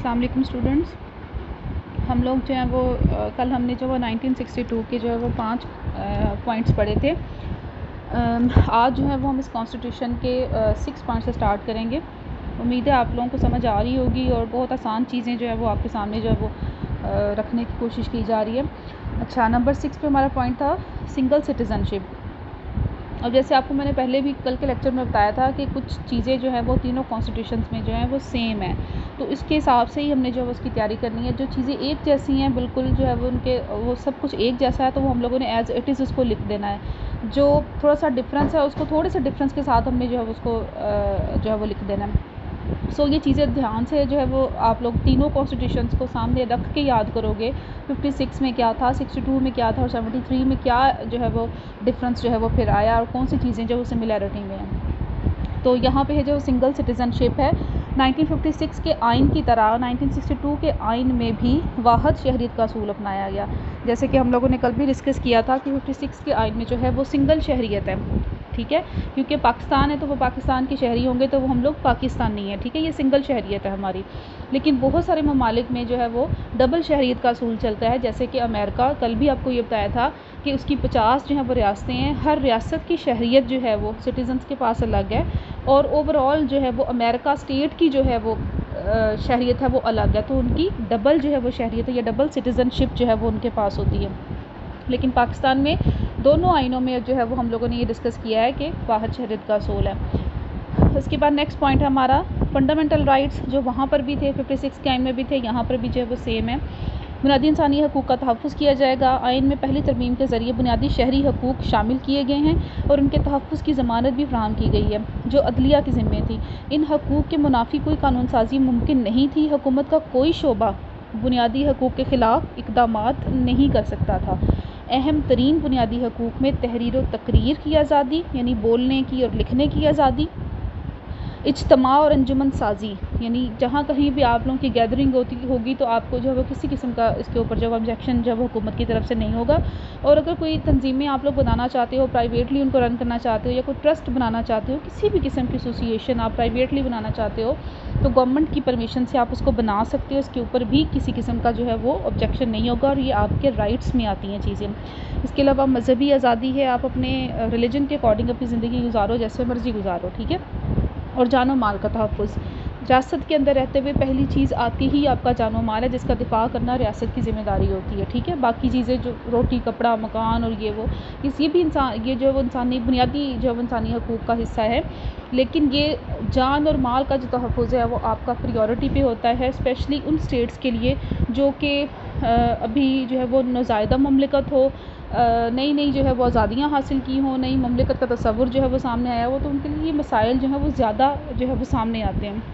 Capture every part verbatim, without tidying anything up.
अस्सलाम वालेकुम स्टूडेंट्स। हम लोग जो है वो आ, कल हमने जो वो नाइनटीन सिक्सटी टू के जो है वो पांच पॉइंट्स पढ़े थे। आ, आज जो है वो हम इस कॉन्स्टिट्यूशन के सिक्स पॉइंट से स्टार्ट करेंगे। उम्मीद है आप लोगों को समझ आ रही होगी और बहुत आसान चीज़ें जो है वो आपके सामने जो है वो आ, रखने की कोशिश की जा रही है। अच्छा, नंबर सिक्स पे हमारा पॉइंट था सिंगल सिटीज़नशिप। अब जैसे आपको मैंने पहले भी कल के लेक्चर में बताया था कि कुछ चीज़ें जो है वो तीनों कॉन्स्टिट्यूशंस में जो है वो सेम है, तो इसके हिसाब से ही हमने जो है उसकी तैयारी करनी है। जो चीज़ें एक जैसी हैं बिल्कुल जो है वो उनके वो सब कुछ एक जैसा है, तो वो हम लोगों ने एज इट इज़ उसको लिख देना है। जो थोड़ा सा डिफरेंस है उसको थोड़े से डिफरेंस के साथ हमने जो है उसको जो है वो लिख देना है। सो so, ये चीज़ें ध्यान से जो है वो आप लोग तीनों कॉन्स्टिट्यूशंस को सामने रख के याद करोगे। फिफ्टी सिक्स में क्या था, सिक्सटी टू में क्या था और सेवेंटी थ्री में क्या जो है वो डिफरेंस जो है वो फिर आया और कौन सी चीज़ें जो वो सिमिलैरिटी में हैं। तो यहाँ पे है जो सिंगल सिटीज़नशिप है, नाइनटीन फिफ्टी सिक्स के आइन की तरह नाइनटीन सिक्सटी टू के आइन में भी वाहद शहरियत का असूल अपनाया गया। जैसे कि हम लोगों ने कल भी डिस्कस किया था कि फिफ्टी सिक्स के आइन में जो है वो सिंगल शहरियत है, ठीक है, क्योंकि पाकिस्तान है तो वो पाकिस्तान के शहरी होंगे, तो वो हम लोग पाकिस्तानी है, ठीक है, ये सिंगल शहरियत है हमारी। लेकिन बहुत सारे ममालिक में जो है वो डबल शहरियत का असूल चलता है। जैसे कि अमेरिका, कल भी आपको ये बताया था कि उसकी पचास जो है वो रियासतें हैं, हर रियासत की शहरियत जो है वो सिटीजन्स के पास अलग है और ओवरऑल जो है वो अमेरिका स्टेट की जो है वो शहरियत है वो अलग है, तो उनकी डबल जो है वो शहरियत है या डबल सिटीज़नशिप जो है वो उनके पास होती है। लेकिन पाकिस्तान में दोनों आइनों में जो है वो हम लोगों ने ये डिस्कस किया है कि वाहद शहरियत का असूल है। उसके बाद नेक्स्ट पॉइंट है हमारा फंडामेंटल राइट्स, जो वहाँ पर भी थे फिफ्टी सिक्स के आइन में भी थे, यहाँ पर भी जो है वो सेम है। बुनियादी इंसानी हकूक़ का तहफ़्फ़ुज़ किया जाएगा। आइन में पहली तरमीम के ज़रिए बुनियादी शहरी हकूक़ शामिल किए गए हैं और उनके तहफ़्फ़ुज़ की ज़मानत भी फराहम की गई है जो अदलिया की ज़िम्मे थी। इन हकूक़ के मुनाफी कोई कानून साज़ी मुमकिन नहीं थी। हुकूमत का कोई शोबा बुनियादी हकूक़ के ख़िलाफ़ इक़दामात नहीं कर सकता था। अहम तरीन बुनियादी हकूक़ में तहरीर व तकरीर की आज़ादी, यानी बोलने की और लिखने की आज़ादी, इज्तिमा और अंजुमन साजी, यानी जहाँ कहीं भी आप लोगों की गैदरिंग होती होगी तो आपको जो है वो किसी किस्म का इसके ऊपर जो ऑब्जेक्शन जब हुकूमत की तरफ से नहीं होगा। और अगर कोई तंजीमें आप लोग बनाना चाहते हो, प्राइवेटली उनको रन करना चाहते हो या कोई ट्रस्ट बनाना चाहते हो, किसी भी किस्म की एसोसिएशन आप प्राइवेटली बनाना चाहते हो, तो गवर्नमेंट की परमिशन से आप उसको बना सकते हो। इसके ऊपर भी किसी किस्म का जो है वो ऑब्जेक्शन नहीं होगा और ये आपके राइट्स में आती हैं चीज़ें। इसके अलावा मजहबी आज़ादी है, आप अपने रिलीजन के अकॉर्डिंग अपनी ज़िंदगी गुजारो, जैसे मर्ज़ी गुजारो, ठीक है। और जानो माल का तहफ़्फ़ुज़, रियासत के अंदर रहते हुए पहली चीज़ आती ही आपका जानो माल है, जिसका दिफा करना रियासत की ज़िम्मेदारी होती है, ठीक है। बाकी चीज़ें जो रोटी कपड़ा मकान और ये वो इस ये भी इंसान ये जो है वो इंसानी बुनियादी जो है इंसानी हकूक़ का हिस्सा है। लेकिन ये जान और माल का जो तहफ़्फ़ुज़ है वो आपका प्रायोरिटी पे होता है, स्पेशली उन स्टेट्स के लिए जो कि अभी जो है वो नौज़ायदा ममलिकत हो, नई नई जो है वो आज़ादियाँ हासिल की हों, नई ममलिकत का तसव्वुर जो है वो सामने आया हो, तो उनके लिए ये मसाइल जो है वो ज़्यादा जो है वो सामने आते हैं,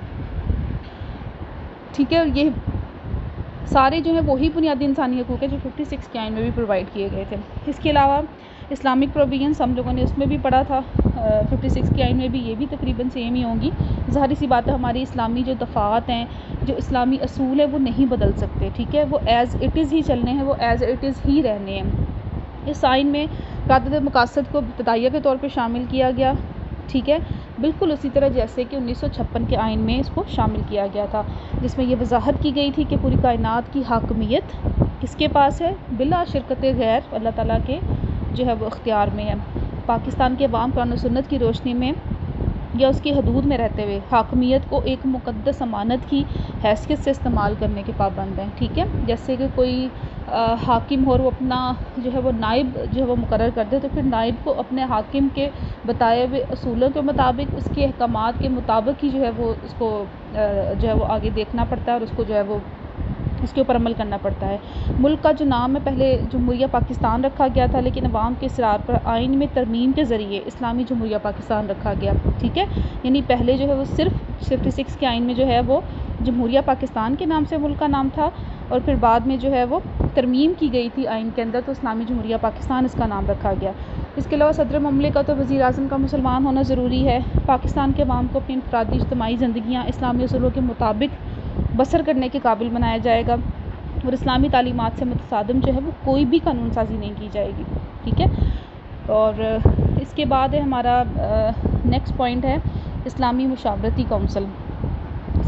ठीक है। और ये सारे जो है वही बुनियादी इंसानी हकूक़ है जो फिफ्टी सिक्स के आइन में भी प्रोवाइड किए गए थे। इसके अलावा इस्लामिक प्रोविजंस हम लोगों ने उसमें भी पढ़ा था, फिफ्टी सिक्स के आइन में भी ये भी तकरीबन सेम ही होंगी। ज़ाहिर सी बात है हमारी इस्लामी जो दफ़ात हैं, जो इस्लामी असूल है वो नहीं बदल सकते, ठीक है, वो एज़ इट इज़ ही चलने हैं, वो एज़ इट इज़ ही रहने हैं। इस आइन में रादत मकासद को इब्तदाइया के तौर पे शामिल किया गया, ठीक है, बिल्कुल उसी तरह जैसे कि उन्नीस सौ छप्पन के आइन में इसको शामिल किया गया था, जिसमें ये वजाहत की गई थी कि पूरी कायनात की हाकमियत किसके पास है, बिला शिरकत गैर अल्लाह ताला के जो है वो इख्तियार में है। पाकिस्तान के अवाम कुरान और सुन्नत की रोशनी में या उसकी हदूद में रहते हुए हाकमियत को एक मुक़द्दस अमानत की हैसियत से इस्तेमाल करने के पाबंद हैं, ठीक है। जैसे कि कोई आ, हाकिम हो और वो अपना जो है वो नाइब जो है वो मुकर्रर कर दे, तो फिर नाइब को अपने हाकिम के बताए हुए असूलों के मुताबिक, उसके अहकामात के मुताबिक ही जो है वो उसको जो है वो आगे देखना पड़ता है और उसको जो है वो इसके ऊपर अमल करना पड़ता है। मुल्क का जो नाम है पहले जमहूरिया पाकिस्तान रखा गया था, लेकिन अवाम के इसरार पर आइन में तरमीम के ज़रिए इस्लामी जमहूरिया पाकिस्तान रखा गया, ठीक है। यानी पहले जो है वो सिर्फ फिफ्टी सिक्स के आइन में जो है वो जमहूरिया पाकिस्तान के नाम से मुल्क का नाम था और फिर बाद में जो है वो तरमीम की गई थी आइन के अंदर, तो इस्लामी जमहूरिया पाकिस्तान इसका नाम रखा गया। इसके अलावा सदर ममलिकत और वज़ीर आज़म का मुसलमान होना ज़रूरी है। पाकिस्तान के अवाम को अपनी इनफरादी इज्तिमाई ज़िंदगियाँ इस्लामी असूलों के मुताबिक बसर करने के काबिल बनाया जाएगा और इस्लामी तालीमात से मुतसादिम जो है वो कोई भी कानून साजी नहीं की जाएगी, ठीक है। और इसके बाद है हमारा नेक्स्ट पॉइंट है इस्लामी मुशावरती कौंसल।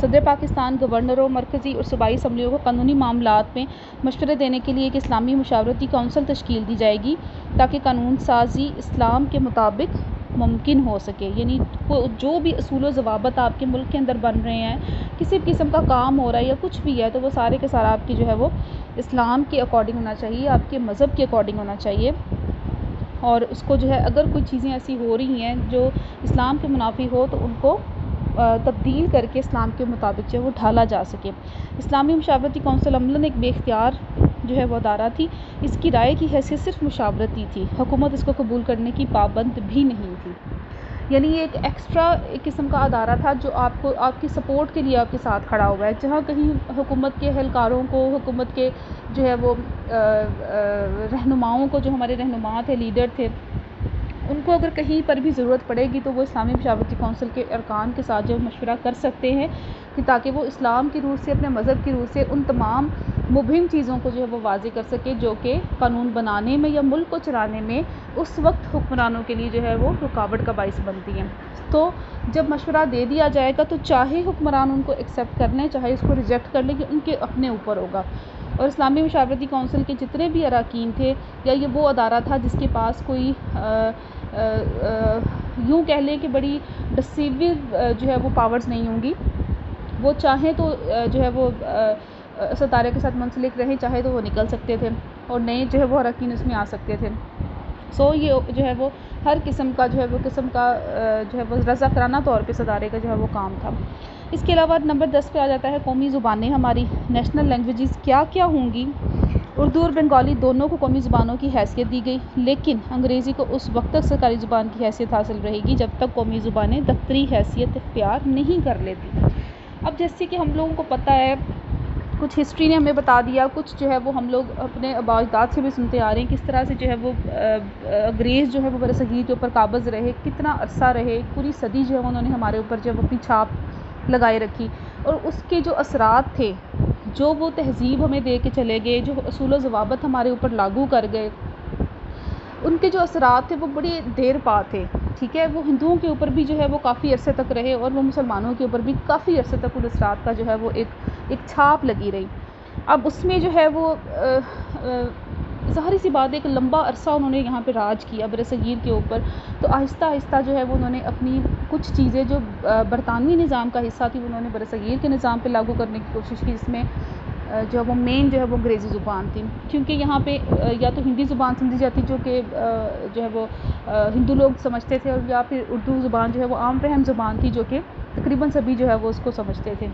सदर पाकिस्तान गवर्नरों, मरकज़ी और सूबाई असम्बलियों को कानूनी मामलात में मशवरे देने के लिए एक इस्लामी मुशावरती कौंसिल तश्कील दी जाएगी ताकि कानून साजी इस्लाम के मुताबिक मुमकिन हो सके। यानी जो भी असूल व ज़वाबित आपके मुल्क के अंदर बन रहे हैं, किसी भी किस्म का काम हो रहा है या कुछ भी है, तो वो सारे के सारे आपकी जो है वो इस्लाम के अकॉर्डिंग होना चाहिए, आपके मज़हब के अकॉर्डिंग होना चाहिए। और उसको जो है अगर कोई चीज़ें ऐसी हो रही हैं जो इस्लाम के मुनाफी हो तो उनको तब्दील करके इस्लाम के मुताबिक जो है वो ढाला जा सके। इस्लामी मुशावरती कौंसिल अमलन एक बेख्तियार जो है वो अदारा थी। इसकी राय की हैसियत सिर्फ मुशावरती थी, हुकूमत इसको कबूल करने की पाबंद भी नहीं थी। यानी ये एक एक्स्ट्रा एक किस्म का अदारा था जो आपको आपकी सपोर्ट के लिए आपके साथ खड़ा हुआ है। जहाँ कहीं हुकूमत के एहलकारों को, हुकूमत के जो है वो रहनुमाओं को, जो हमारे रहनुमा थे, लीडर थे, उनको अगर कहीं पर भी ज़रूरत पड़ेगी तो वो इस्लामी मुशावरती कौंसिल के अरकान के साथ जो मशवरा कर सकते हैं कि ताकि वो इस्लाम की रूह से, अपने मज़हब की रूह से उन तमाम मुबहिम चीज़ों को जो है वो वाज़े कर सके जो कि कानून बनाने में या मुल्क को चलाने में उस वक्त हुक्मरानों के लिए जो है वो रुकावट का बाइस बनती हैं। तो जब मशवरा दे दिया जाएगा तो चाहे हुक्मरान उनको एक्सेप्ट कर लें, चाहे उसको रिजेक्ट कर लें, कि उनके अपने ऊपर होगा। और इस्लामी मुशावरती कौंसिल के जितने भी अरकान थे, या ये वो अदारा था जिसके पास कोई यूँ कह लें कि बड़ी डिसीविव जो है वो पावर्स नहीं होंगी। वो चाहें तो जो है वो सतारे के साथ मुंसलिक रहें, चाहे तो वो निकल सकते थे और नए जो है वो अरकान इसमें आ सकते थे। सो ये जो है वो हर किस्म का जो है वो किस्म का जो है वो रज़ा कराना तौर पे सदारे का जो है वो काम था। इसके अलावा नंबर दस पे आ जाता है कौमी ज़ुबानें। हमारी नेशनल लैंग्वेजेस क्या क्या होंगी। उर्दू और बंगाली दोनों को कौमी ज़ुबानों की हैसियत दी गई, लेकिन अंग्रेज़ी को उस वक्त तक सरकारी ज़ुबान की हैसियत हासिल रहेगी जब तक कौमी ज़ुबानें दफ्तरी हैसियत इख्तियार नहीं कर लेती। अब जैसे कि हम लोगों को पता है, कुछ हिस्ट्री ने हमें बता दिया, कुछ जो है वो हम लोग अपने आबा अजदाद से भी सुनते आ रहे हैं किस तरह से जो है वो अंग्रेज़ जो है वो बरसगीर के ऊपर काबज़ रहे, कितना अरसा रहे, पूरी सदी जो है उन्होंने हमारे ऊपर जो है अपनी छाप लगाए रखी। और उसके जो असरात थे, जो वो तहज़ीब हमें दे के चले गए, जो असूल व ज़वाबित हमारे ऊपर लागू कर गए, उनके जो असरात थे वो बड़ी देर पा थे। ठीक है, वो हिंदुओं के ऊपर भी जो है वो काफ़ी अरसे तक रहे और वो मुसलमानों के ऊपर भी काफ़ी अरसे तक उन असरात का जो है वो एक एक छाप लगी रही। अब उसमें जो है वो ज़ाहिर सी बात है, एक लंबा अरसा उन्होंने यहाँ पे राज किया बरसगीर के ऊपर। तो आहिस्ता आहिस्ता जो है वो उन्होंने अपनी कुछ चीज़ें जो बरतानवी निज़ाम का हिस्सा थी, उन्होंने बरसगीर के निज़ाम पे लागू करने की कोशिश की, जिसमें जो है वो मेन जो है वो अंग्रेज़ी ज़ुबान थी। क्योंकि यहाँ पे या तो हिंदी ज़ुबान समझी जाती जो कि जो है वो हिंदू लोग समझते थे, और या फिर उर्दू ज़ुबान जो है वो आम फहम ज़ुबान थी जो कि तकरीबन सभी जो है वो उसको समझते थे।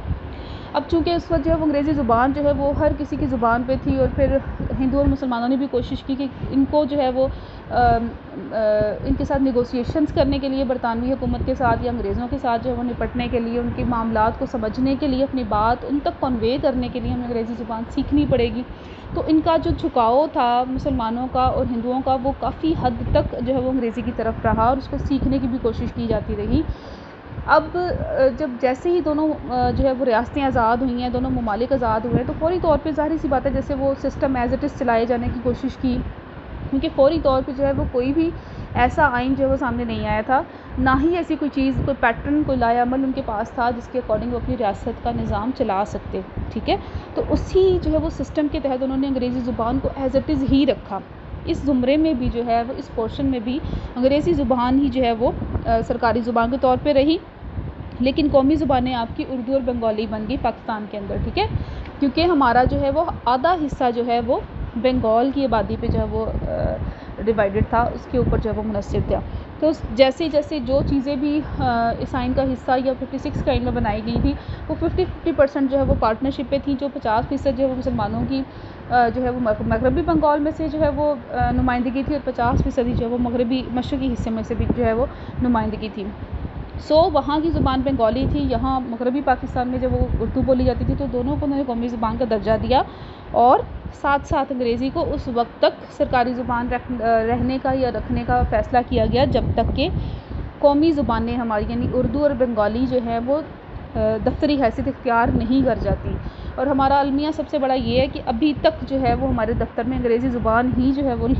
अब चूँकि उस वक्त जो है वो अंग्रेज़ी ज़ुबान जो है वो हर किसी की ज़ुबान पे थी, और फिर हिंदू और मुसलमानों ने भी कोशिश की कि इनको जो है वो आ, आ, इनके साथ नेगोशिएशंस करने के लिए, बरतानवी हुकूमत के साथ या अंग्रेज़ों के साथ जो है वो निपटने के लिए, उनके मामलात को समझने के लिए, अपनी बात उन तक कन्वे करने के लिए हमें अंग्रेज़ी ज़ुबान सीखनी पड़ेगी। तो इनका जो झुकाव था मुसलमानों का और हिंदुओं का, वो काफ़ी हद तक जो है वो अंग्रेज़ी की तरफ रहा और उसको सीखने की भी कोशिश की जाती रही। अब जब जैसे ही दोनों जो है वो रियासतें आज़ाद हुई हैं, दोनों ममालिक आज़ाद हुए हैं, तो फ़ौरी तौर पे ज़ाहिर सी बात है जैसे वो सिस्टम एज़ इट इज़ चलाए जाने की कोशिश की, क्योंकि फ़ौरी तौर पे जो है वो कोई भी ऐसा आइन जो है वो सामने नहीं आया था, ना ही ऐसी कोई चीज़, कोई पैटर्न, कोई लायामल उनके पास था जिसके अकॉर्डिंग वो अपनी रियासत का निज़ाम चला सकते। ठीक है, तो उसी जो है वो सिस्टम के तहत उन्होंने अंग्रेज़ी ज़ुबान को एज़ इट इज़ ही रखा। इस ज़ुमरे में भी जो है वो, इस पोर्शन में भी अंग्रेज़ी ज़ुबान ही जो है वो आ, सरकारी ज़ुबान के तौर पर रही, लेकिन कौमी ज़ुबानें आपकी उर्दू और बंगाली बन गई पाकिस्तान के अंदर। ठीक है, क्योंकि हमारा जो है वो आधा हिस्सा जो है वो बंगाल की आबादी पे जो है वो डिवाइडेड था, उसके ऊपर जो है वो मुनस्सिर था। तो जैसे जैसे जो चीज़ें भी इस आइन का हिस्सा या फिफ्टी सिक्स का आइन में बनाई गई थी, वो फिफ्टी फिफ्टी परसेंट जो है वो पार्टनरशिप पे थी, जो पचास फ़ीसद जो है वो मुसलमानों की जो है वो मगरबी बंगाल में से जो है वो नुमाइंदगी थी, और पचास फ़ीसदी जो है वो मगरबी मशरक़ी हिस्से में से भी जो है वो नुमाइंदगी थी। सो so, वहाँ की ज़ुबान बंगाली थी, यहाँ मगरबी पाकिस्तान में जब वो उर्दू बोली जाती थी, तो दोनों को उन्होंने कौमी ज़ुबान का दर्जा दिया, और साथ साथ अंग्रेज़ी को उस वक्त तक सरकारी ज़ुबान रख रहने का या रखने का फ़ैसला किया गया जब तक कि कौमी ज़ुबानें हमारी यानी उर्दू और बंगाली जो है वो दफ्तरी हैसियत इख्तियार नहीं कर जाती। और हमारा अलमिया सबसे बड़ा ये है कि अभी तक जो है वो हमारे दफ्तर में अंग्रेज़ी ज़ुबान ही जो है वो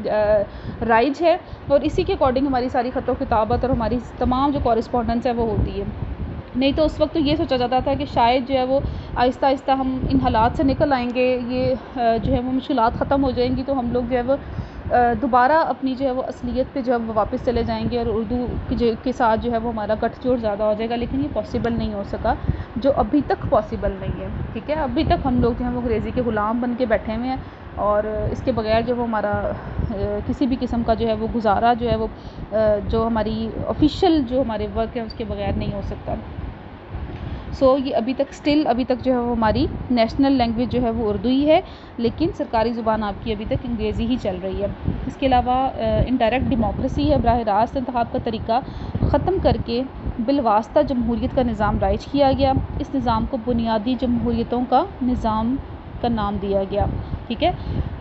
राइज है, और इसी के अकॉर्डिंग हमारी सारी ख़त व किताबत और हमारी तमाम जो कॉरेस्पॉन्डेंस है वो होती है। नहीं तो उस वक्त तो ये सोचा जाता था कि शायद जो है वो आहिस्ता आहिस्ता हम इन हालात से निकल आएंगे, ये जो है वो मुश्किलात ख़त्म हो जाएंगी, तो हम लोग जो है वो दोबारा अपनी जो है वो असलियत पे जो है वो वापस चले जाएंगे और उर्दू के के साथ जो है वो हमारा गठजोड़ ज़्यादा हो जाएगा। लेकिन ये पॉसिबल नहीं हो सका, जो अभी तक पॉसिबल नहीं है। ठीक है, अभी तक हम लोग जो है वो अंग्रेज़ी के ग़ुलाम बन के बैठे हुए हैं और इसके बगैर जो वो हमारा किसी भी किस्म का जो है वो गुजारा जो है वो जो हमारी ऑफिशियल जो हमारे वर्क है उसके बगैर नहीं हो सकता। सो so, ये अभी तक स्टिल अभी तक जो है वो हमारी नेशनल लैंग्वेज जो है वो उर्दू ही है, लेकिन सरकारी ज़ुबान आपकी अभी तक अंग्रेज़ी ही चल रही है। इसके अलावा इनडायरेक्ट डेमोक्रेसी है, बराह रास्त इंतखाब का तरीका ख़त्म करके बिलवास्ता जमहूरियत का निज़ाम राइज किया गया। इस निज़ाम को बुनियादी जमहूरियतों का निज़ाम का नाम दिया गया। ठीक है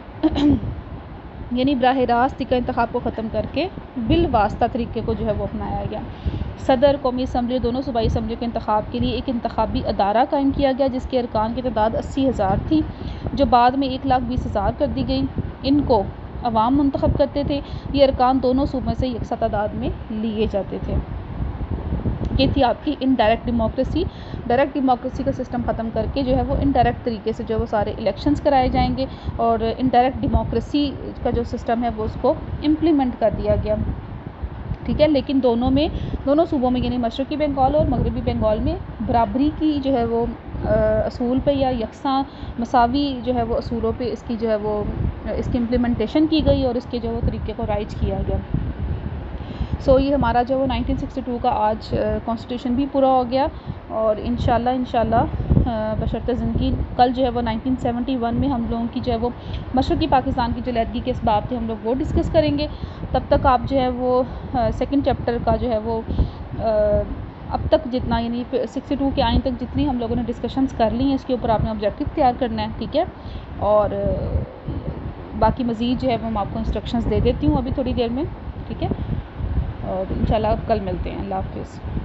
यानी बराह रास्त का इंतखाब को ख़त्म करके बिलवास्ता तरीके को जो है वो अपनाया गया। सदर, कौमी असम्बली, दोनों सूबाई असम्बली के इंतखाब के लिए एक इंतखाबी अदारा कायम किया गया जिसके अरकान की तादाद अस्सी हज़ार थी, जो बाद में एक लाख बीस हज़ार कर दी गई। इनको अवाम मुंतखब करते थे। ये अरकान दोनों सूबों से यकसा तादाद में लिए जाते थे। ये थी आपकी इनडायरेक्ट डेमोक्रेसी। डायरेक्ट डेमोक्रेसी का सिस्टम ख़त्म करके जो है वो इनडायरेक्ट तरीके से जो है वो सारे इलेक्शंस कराए जाएंगे और इनडायरेक्ट डेमोक्रेसी का जो सिस्टम है वो उसको इम्प्लीमेंट कर दिया गया। ठीक है, लेकिन दोनों में दोनों सूबों में यानी मशरक़ी बंगाल और मगरबी बंगाल में बराबरी की जो है वो असूल पे या यकसा मसावी जो है वो असूलों पे इसकी जो है वो इसकी इम्प्लीमेंटेशन की गई और इसके जो है वो तरीके को राइज किया गया। सो so, ये हमारा जो वो नाइनटीन सिक्सटी टू का आज कॉन्स्टिट्यूशन भी पूरा हो गया और इंशाल्लाह इंशाल्लाह बशर्ते ज़िंदगी कल जो है वो नाइनटीन सेवेंटी वन में हम लोगों की जो है वो मशरक़ी पाकिस्तान की जो लहदगी के इसबाब थे हम लोग वो डिस्कस करेंगे। तब तक आप जो है वो सेकंड चैप्टर का जो है वो आ, अब तक जितना यानी सिक्सटी टू के आइन तक जितनी हम लोगों ने डिस्कशंस कर ली हैं इसके ऊपर आपने ऑब्जेक्टिव तैयार करना है। ठीक है, और बाकी मज़ीद जो है वो मैं आपको इंस्ट्रक्शंस दे देती हूँ अभी थोड़ी देर में। ठीक है, और इंशाल्लाह कल मिलते हैं। अल्लाह हाफ़िज़।